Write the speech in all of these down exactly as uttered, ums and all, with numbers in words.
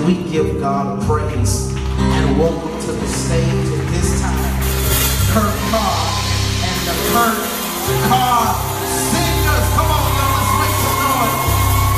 we give God a praise and welcome to the stage at this time, Kurt Carr and the Kurt Carr Singers. Come on, y'all, let's make some noise.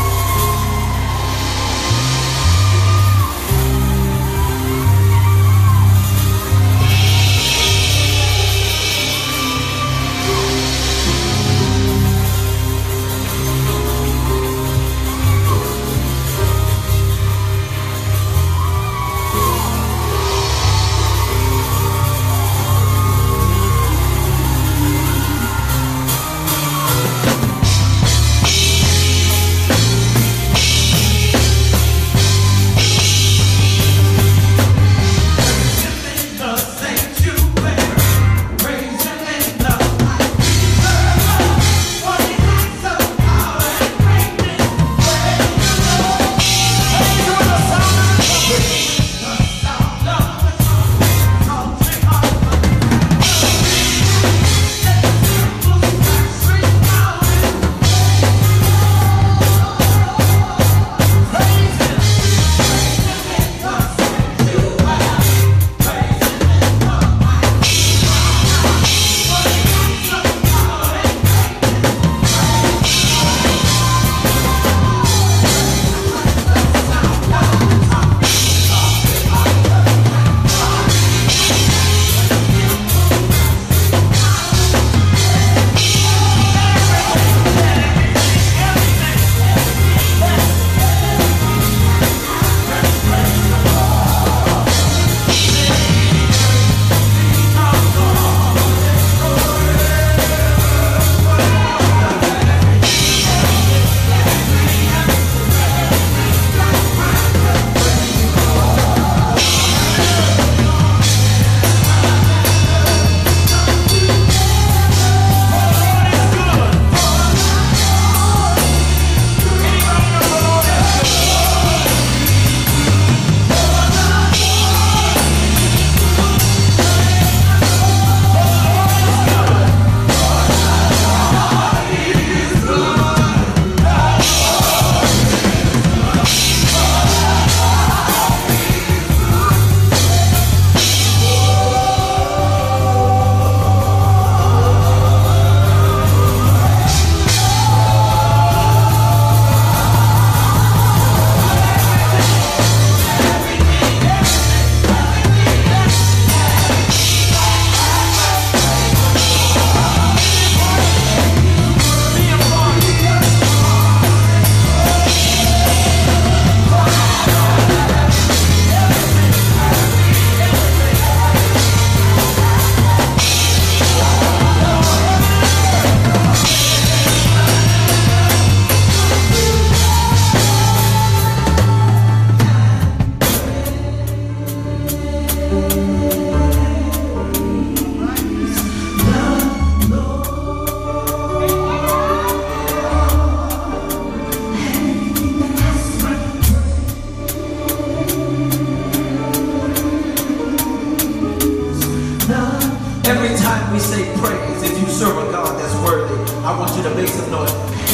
Every time we say praise, if you serve a God that's worthy, I want you to make some noise.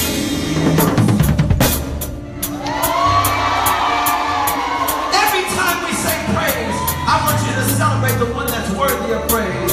Every time we say praise, I want you to celebrate the one that's worthy of praise.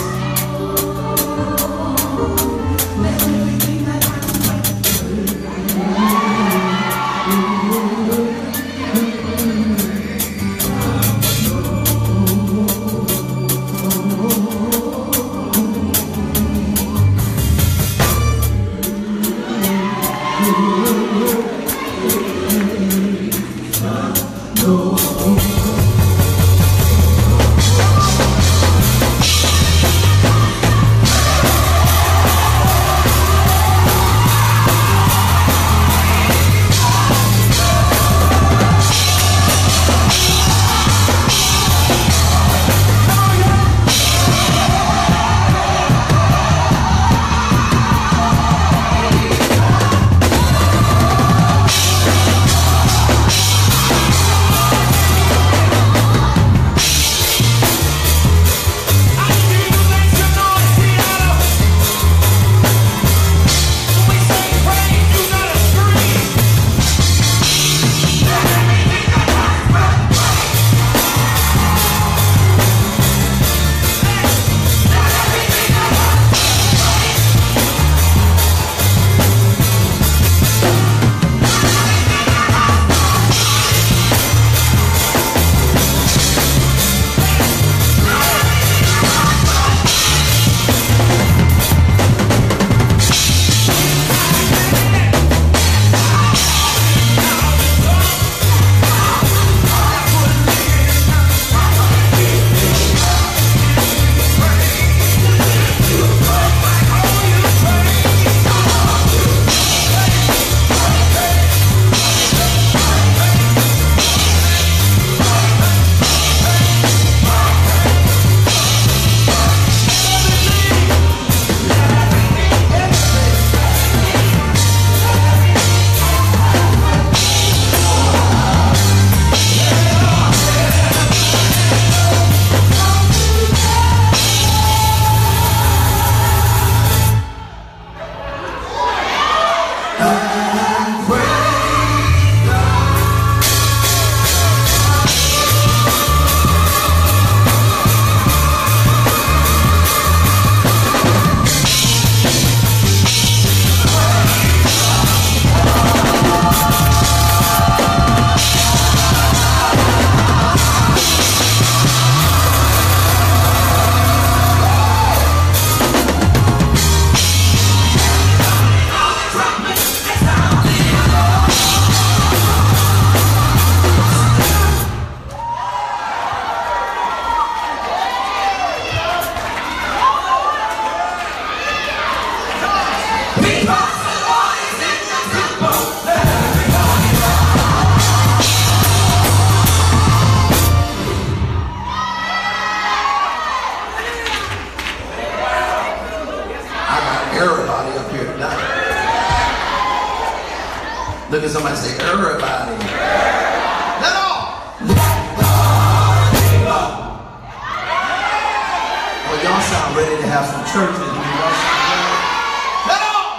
church in here. Let all.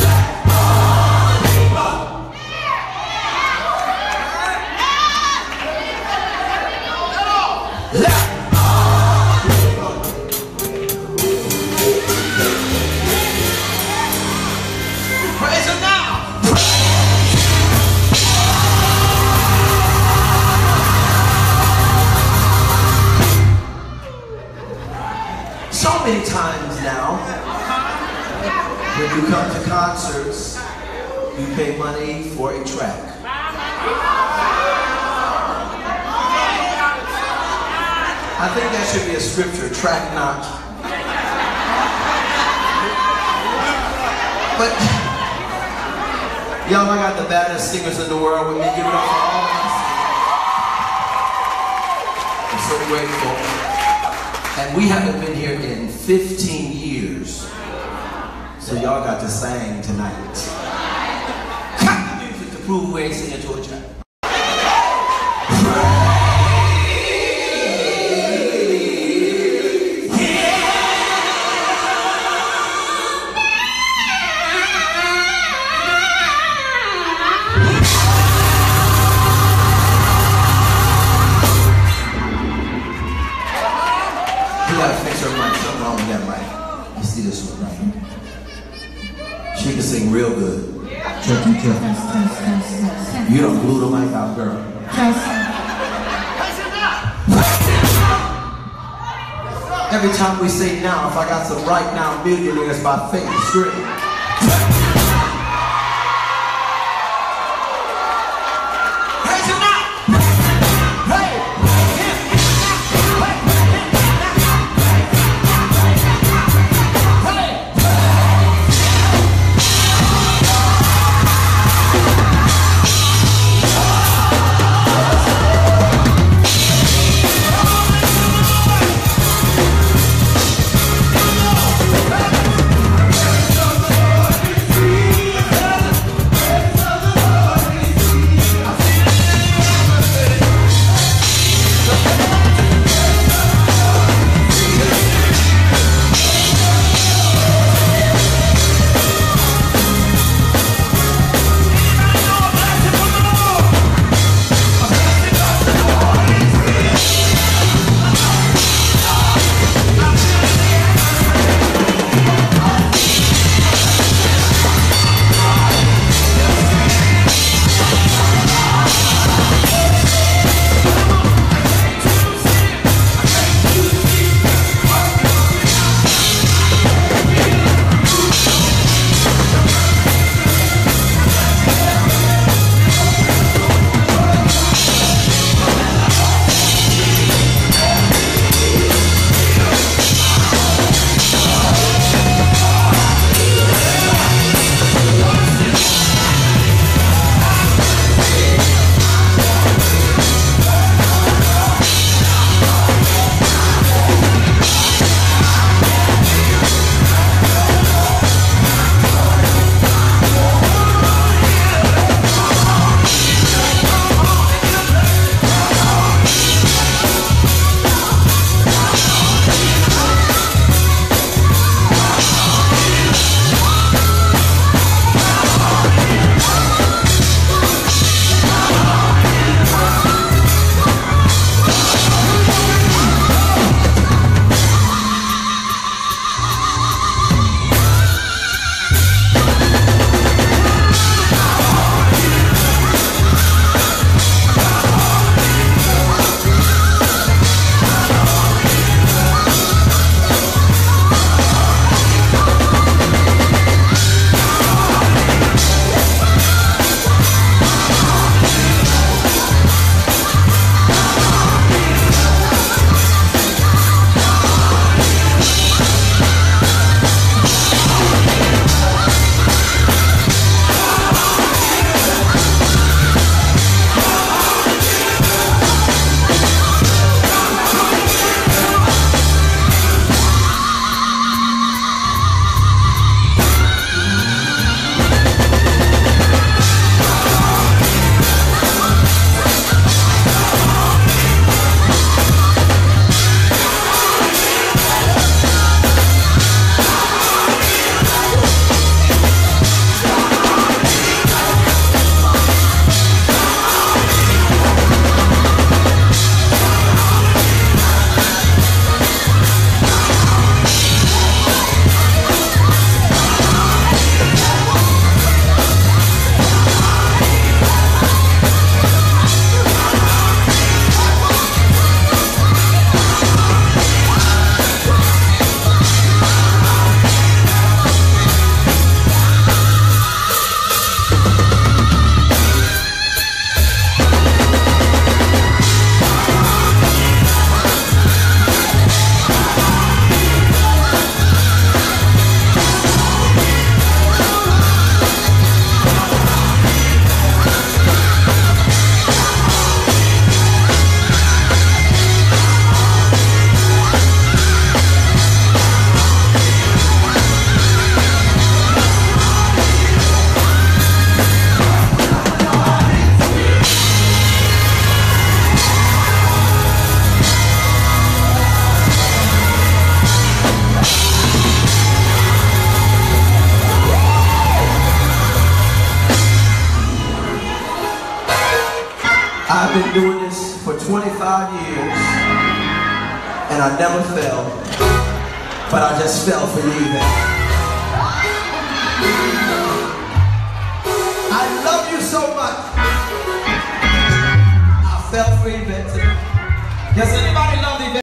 Let praise him now. So many times now, when you come to concerts, you pay money for a track. I think that should be a scripture, track not. But y'all, I got the baddest singers in the world with me. Give it up for all of us. I'm so grateful. And we haven't been here in fifteen years. So y'all got to sing tonight. Cut the music to prove we ain't singing to a track. She can sing real good. You don't glue the mic out, girl. Every time we say now, if I got some right now millionaires by faith straight. voice for twenty-five years, and I never fell, but I just fell for you then. I love you so much. I fell for Yvette today. Does anybody love Yvette?